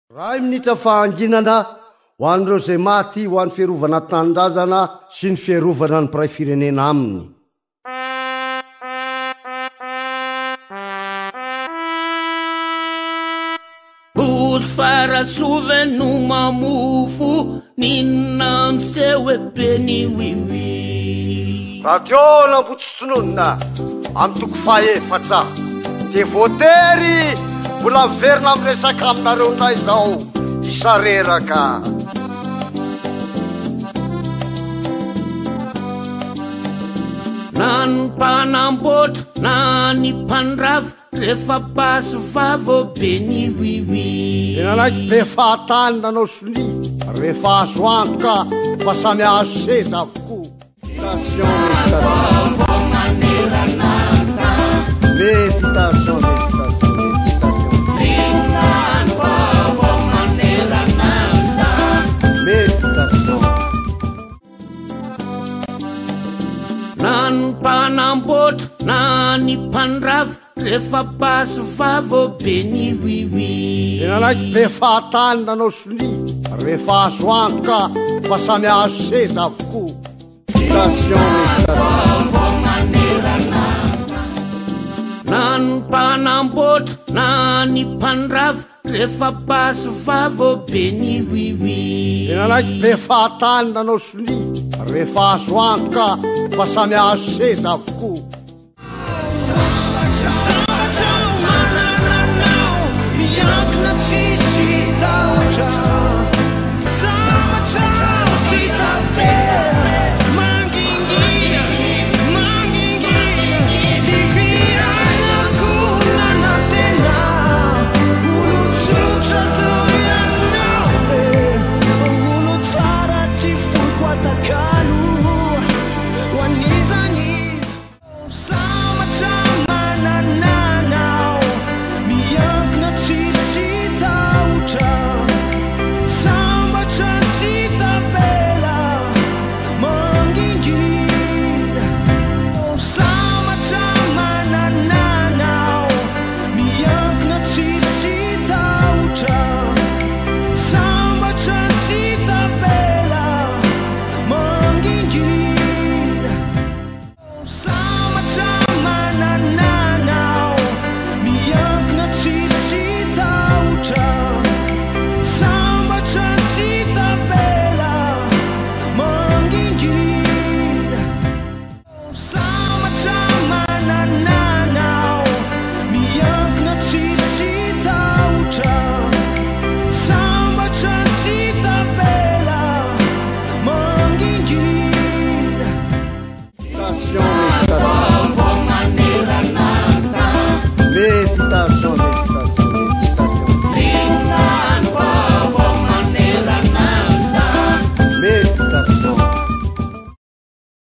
Ray minitra fahanginana ho an'ireo zay maty ho an'ny fiarovana tanindrazana sy ny fiarovana ny mpiray firenena aminy. Farasove no mamofo ninna msewe peni wiwi Radio Lambotsotronona am toko faefatra de votery mbola miverina miresaka aminareo ndray zao isareraka nan panambotra nani pandrava refa paso favo beni wiwi tena naiky be fahatany nanao soni refa azo antoka fa samy azo seza avokoa. Méditation, nan panambotra nani pandrava refa paso favo beni wiwi tena naiky be fahatany nanao soni refa azo antoka fa samy azo seza avokoa. nan panambotra nani pandrava refa paso favo beni wiwi tena naiky be fahatany nanao soni refa azo antoka fa samy azo seza avokoa.